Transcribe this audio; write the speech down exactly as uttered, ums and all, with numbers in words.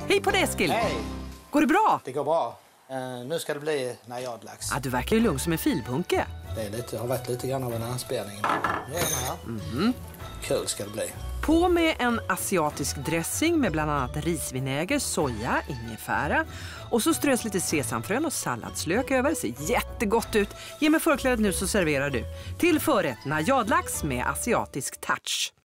Hej på dig, Eskil! Hej! Går det bra? Det går bra. Uh, nu ska det bli najadlax. Ja, du verkar ju lugn som en filbunke. Det är lite, har varit lite grann av en anspelning. Här. Mm-hmm. Kul ska det bli. På med en asiatisk dressing med bland annat risvinäger, soja, ingefära. Och så strös lite sesamfrön och salladslök över. Ser jättegott ut. Ge mig förklädet nu så serverar du. Till förrätt najadlax med asiatisk touch.